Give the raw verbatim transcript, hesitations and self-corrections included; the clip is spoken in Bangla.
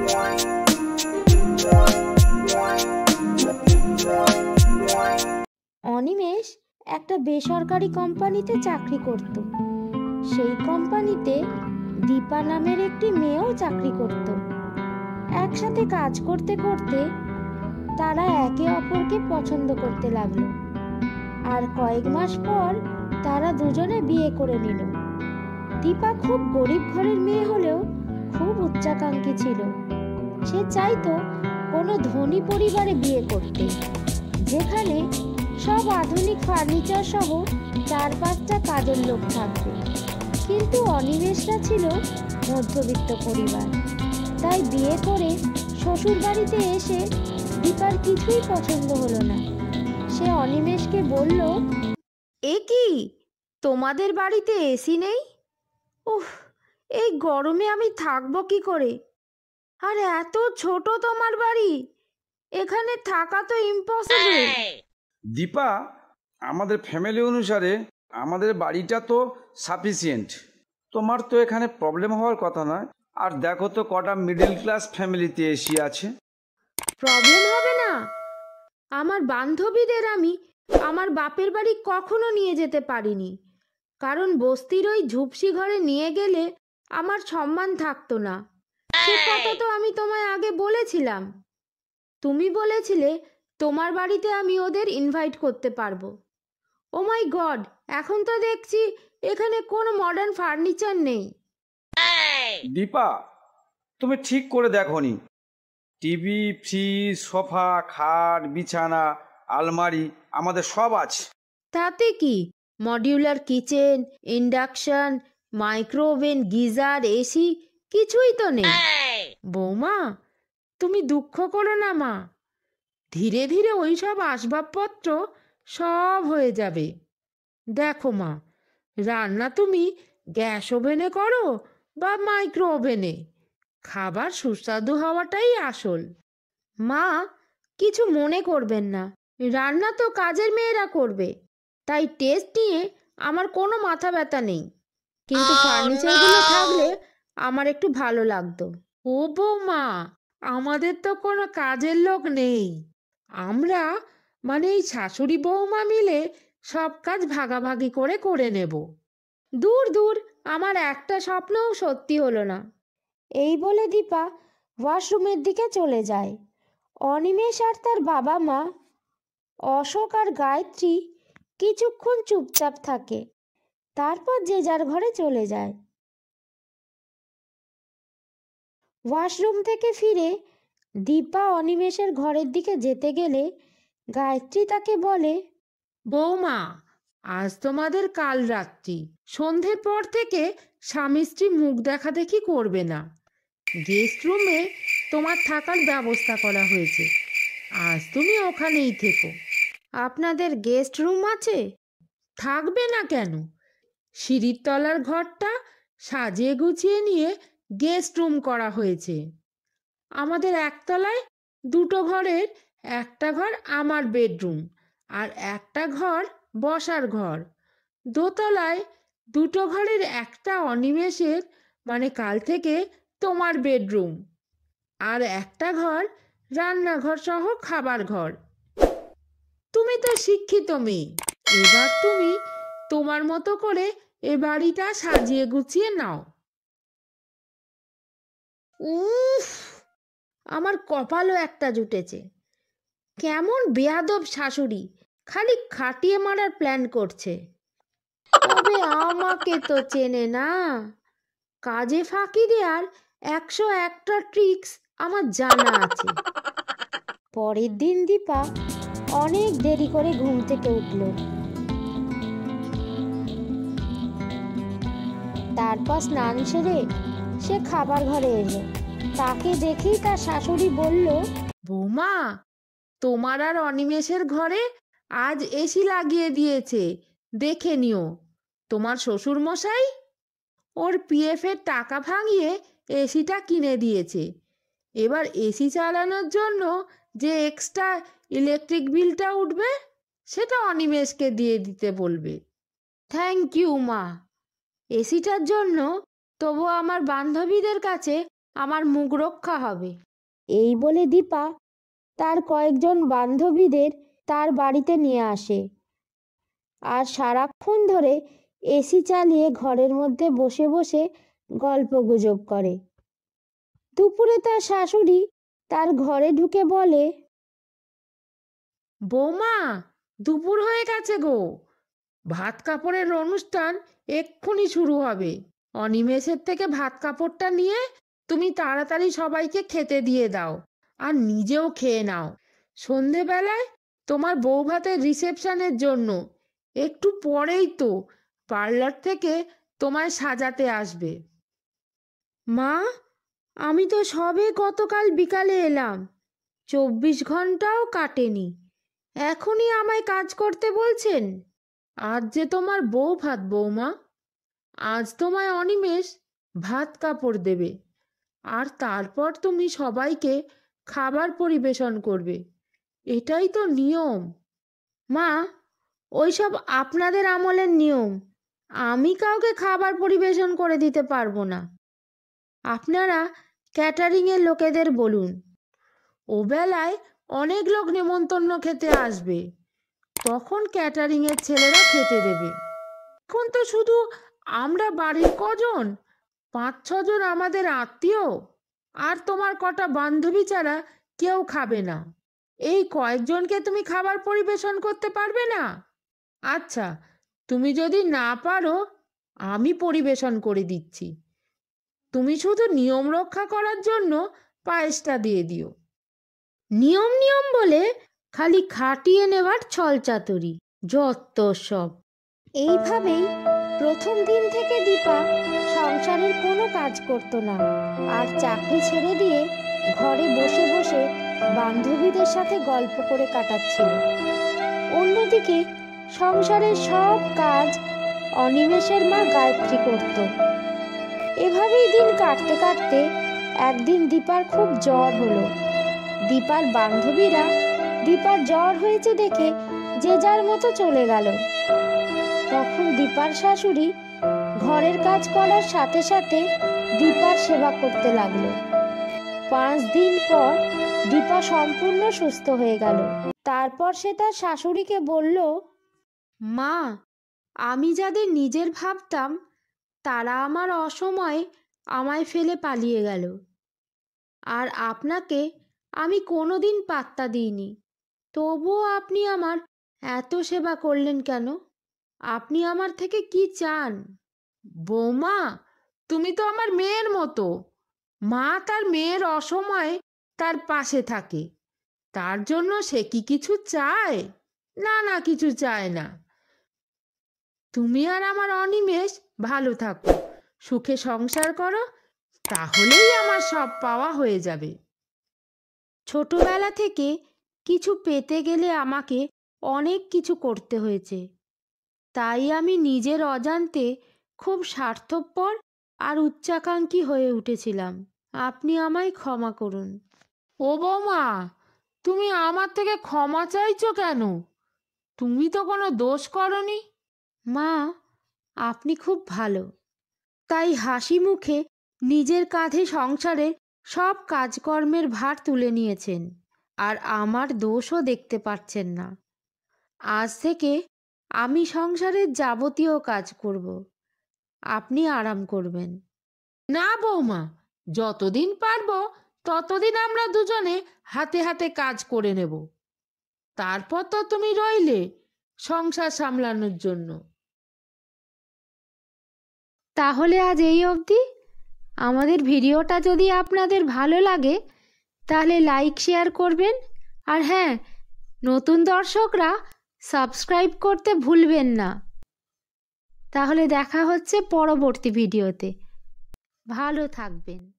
অনিমেষ একটা বেসরকারি কোম্পানিতে চাকরি করত। সেই কোম্পানিতে দীপা নামের একটি মেয়েও চাকরি করত। একসাথে কাজ করতে করতে তারা একে অপরকে পছন্দ করতে লাগলো। আর কয়েক মাস পর তারা দুজনে বিয়ে করে নিল। দীপা খুব গরিব ঘরের মেয়ে হলেও খুব উচ্চাকাঙ্ক্ষী ছিল। সে চাইতো কোনো ধনী পরিবারে বিয়ে করতে, যেখানে সব আধুনিক ফার্নিচার সহ চার পাঁচটা কাজের লোক থাকবে। কিন্তু অনিমেষরা ছিল মধ্যবিত্ত পরিবার, তাই বিয়ে করে শ্বশুর বাড়িতে এসে দীপার কিছুই পছন্দ হলো না। সে অনিমেষকে বলল, এ কি, তোমাদের বাড়িতে এসি নেই? উফ, এই গরমে আমি থাকবো কি করে? আর এত ছোট তোমার বাড়ি, এখানে থাকা তো ইম্পসিবল। দীপা, আমাদের ফ্যামিলি অনুসারে আমাদের বাড়িটা তো সাফিসিয়েন্ট। তোমার তো এখানে প্রবলেম হওয়ার কথা নয়। আর দেখো তো কটা মিডল ক্লাস ফ্যামিলিতে এসি আছে। প্রবলেম হবে না? আমার বান্ধবীদের আমি আমার বাপের বাড়ি কখনো নিয়ে যেতে পারিনি, কারণ বস্তির ওই ঝুপসি ঘরে নিয়ে গেলে আমার সম্মান থাকতো না। সে কথা তো আমি তোমায় আগে বলেছিলাম। তুমি বলেছিলে তোমার বাড়িতে আমি ওদের ইনভাইট করতে পারবো। ও মাই গড, এখন তো দেখছি এখানে কোনো মডার্ন ফার্নিচার নেই। দীপা, তুমি ঠিক করে দেখোনি। টিভি, ফ্রিজ, সোফা, খাট, বিছানা, আলমারি আমাদের সব আছে। তাতে কি, modular kitchen, induction, micro oven, geyser, AC কিছুই তো নেই। বৌমা, তুমি দুঃখ করো না মা, ধীরে ধীরে ওই সব আসবাবপত্র সব হয়ে যাবে। দেখো মা, রান্না তুমি গ্যাস ওভেনে করো বা মাইক্রো ওভেনে, খাবার সুস্বাদু হওয়াটাই আসল। মা, কিছু মনে করবেন না, রান্না তো কাজের মেয়েরা করবে, তাই টেস্ট নিয়ে আমার কোনো মাথা ব্যথা নেই। কিন্তু ফার্নিচারগুলো থাকলে আমার একটু ভালো লাগতো। ও বৌমা, আমাদের তো কোনো কাজের লোক নেই। আমরা মানে এই শাশুড়ি বৌমা মিলে সব কাজ ভাগাভাগি করে করে নেব। দূর দূর, আমার একটা স্বপ্নও সত্যি হলো না। এই বলে দীপা ওয়াশরুমের দিকে চলে যায়। অনিমেষ আর তার বাবা মা অশোক আর গায়ত্রী কিছুক্ষণ চুপচাপ থাকে, তারপর যে যার ঘরে চলে যায়। ওয়াশরুম থেকে ফিরে দীপা অনিমেষের ঘরের দিকে যেতে গেলে গায়ত্রী তাকে বলে, বৌমা, আজ তোমাদের কাল রাত্রি, সন্ধ্যের পর থেকে স্বামী স্ত্রী মুখ দেখা দেখি করবে না। গেস্ট রুমে তোমার থাকার ব্যবস্থা করা হয়েছে, আজ তুমি ওখানেই থেকো। আপনাদের গেস্ট রুম আছে? থাকবে না কেন? সিঁড়ির তলার ঘরটা সাজিয়ে গুছিয়ে নিয়ে গেস্ট রুম করা হয়েছে। আমাদের একতলায় দুটো ঘরের একটা ঘর আমার বেডরুম আর একটা ঘর বসার ঘর। দোতলায় দুটো ঘরের একটা অনিমেষের, মানে কাল থেকে তোমার বেডরুম, আর একটা ঘর রান্নাঘর সহ খাবার ঘর। তুমি তো শিক্ষিত মেয়ে, এবার তুমি তোমার মতো করে এ বাড়িটা সাজিয়ে গুছিয়ে নাও। উফ, আমার কপালও একটা জুটেছে। কেমন বেয়াদব শাশুড়ি, খালি খাটিয়ে মারার প্ল্যান করছে। তবে আমাকে তো চেনে না, কাজে ফাঁকি দেওয়ার একশো একটা ট্রিক্স আমার জানা আছে। পরের দিন দীপা অনেক দেরি করে ঘুম থেকে উঠল। তারপর স্নান সেরে সে খাবার ঘরে এলো। তাকে দেখেই তার শাশুড়ি বলল, বৌমা, তোমার আর অনিমেষের ঘরে আজ এসি লাগিয়ে দিয়েছে, দেখে নিও। তোমার শ্বশুর মশাই ওর পিএফ এর টাকা ভাঙিয়ে এসিটা কিনে দিয়েছে। এবার এসি চালানোর জন্য যে এক্সট্রা ইলেকট্রিক বিলটা উঠবে সেটা অনিমেষকে দিয়ে দিতে বলবে। থ্যাংক ইউ মা, এসিটার জন্য তবু আমার বান্ধবীদের কাছে আমার মুখ রক্ষা হবে। এই বলে দীপা তার কয়েকজন বান্ধবীদের তার বাড়িতে নিয়ে আসে আর সারাক্ষণ ধরে এসি চালিয়ে ঘরের মধ্যে বসে বসে গল্পগুজব করে। দুপুরে তার শাশুড়ি তার ঘরে ঢুকে বলে, বৌমা, দুপুর হয়ে গেছে গো, ভাত কাপড়ের অনুষ্ঠান এক্ষুনি শুরু হবে। অনিমেষের থেকে ভাত কাপড়টা নিয়ে তুমি তাড়াতাড়ি সবাইকে খেতে দিয়ে দাও আর নিজেও খেয়ে নাও। সন্ধেবেলায় তোমার বউ ভাতের রিসেপশনের জন্য একটু পরেই তো পার্লার থেকে তোমায় সাজাতে আসবে। মা, আমি তো সবে গতকাল বিকালে এলাম, চব্বিশ ঘন্টাও কাটেনি, এখনই আমায় কাজ করতে বলছেন? আজ যে তোমার বউ ভাত বৌমা, আজ তোমায় অনিমেষ ভাত কাপড় দেবে আর তারপর তুমি সবাইকে খাবার পরিবেশন করবে, এটাই তো নিয়ম। মা, ওইসব আপনাদের আমলের নিয়ম, আমি কাউকে খাবার পরিবেশন করে দিতে পারবো না। আপনারা ক্যাটারিংয়ের লোকেদের বলুন, ও বেলায় অনেক লোক নেমন্তন্ন খেতে আসবে, তখন ক্যাটারিংয়ের ছেলেরা খেতে দেবে। এখন তো শুধু আমরা বাড়ির কজন, পাঁচ ছজন আমাদের আত্মীয় আর তোমার কটা বান্ধবী ছাড়া কেউ খাবে না। এই কয়েকজনকে তুমি খাবার পরিবেশন করতে পারবে না? আচ্ছা, তুমি যদি না পারো আমি পরিবেশন করে দিচ্ছি, তুমি শুধু নিয়ম রক্ষা করার জন্য পায়েসটা দিয়ে দিও। নিয়ম নিয়ম বলে খালি খাটিয়ে নেবার ছলচাতুরি, যত সব। এইভাবেই প্রথম দিন থেকে দীপা সংসারের কোনো কাজ করতো না আর চাকরি ছেড়ে দিয়ে ঘরে বসে বসে বান্ধবীদের সাথে গল্প করে কাটাচ্ছিল। অন্যদিকে সংসারের সব কাজ অনিমেষের মা গায়ত্রী করত। এভাবেই দিন কাটতে কাটতে একদিন দীপার খুব জ্বর হলো। দীপার বান্ধবীরা দীপার জ্বর হয়েছে দেখে যে যার মতো চলে গেল। তখন দীপার শাশুড়ি ঘরের কাজ করার সাথে সাথে দীপার সেবা করতে লাগলো। পাঁচ দিন পর দীপা সম্পূর্ণ সুস্থ হয়ে গেল। তারপর সে তার শাশুড়িকে বলল, মা, আমি যাদের নিজের ভাবতাম তারা আমার অসময়ে আমায় ফেলে পালিয়ে গেল, আর আপনাকে আমি কোনোদিন পাত্তা দিইনি, তবুও আপনি আমার এত সেবা করলেন কেন? আপনি আমার থেকে কি চান? বৌমা, তুমি তো আমার মেয়ের মতো। মা তার মেয়ের অসময়ে তার পাশে থাকে, তার জন্য সে কি কিছু চায়? না না, কিছু চায় না। তুমি আর আমার অনিমেষ ভালো থাকো, সুখে সংসার করো, তাহলেই আমার সব পাওয়া হয়ে যাবে। ছোটবেলা থেকে কিছু পেতে গেলে আমাকে অনেক কিছু করতে হয়েছে, তাই আমি নিজের অজান্তে খুব স্বার্থপর আর উচ্চাকাঙ্ক্ষী হয়ে উঠেছিলাম। আপনি আমায় ক্ষমা করুন। ও বৌমা, তুমি আমার থেকে ক্ষমা চাইছো কেন? তুমি তো কোনো দোষ করনি। মা, আপনি খুব ভালো, তাই হাসি মুখে নিজের কাঁধে সংসারের সব কাজকর্মের ভার তুলে নিয়েছেন আর আমার দোষও দেখতে পাচ্ছেন না। আজ থেকে আমি সংসারের যাবতীয় কাজ করব, আপনি আরাম করবেন। না বৌমা, যতদিন পারবো ততদিন আমরা দুজনে হাতে হাতে কাজ করে নেব, তারপর তো তুমি রইলে সংসার সামলানোর জন্য। তাহলে আজ এই অবধি। আমাদের ভিডিওটা যদি আপনাদের ভালো লাগে তাহলে লাইক শেয়ার করবেন, আর হ্যাঁ, নতুন দর্শকরা সাবস্ক্রাইব করতে ভুলবেন না। তাহলে দেখা হচ্ছে পরবর্তী ভিডিওতে। ভালো থাকবেন।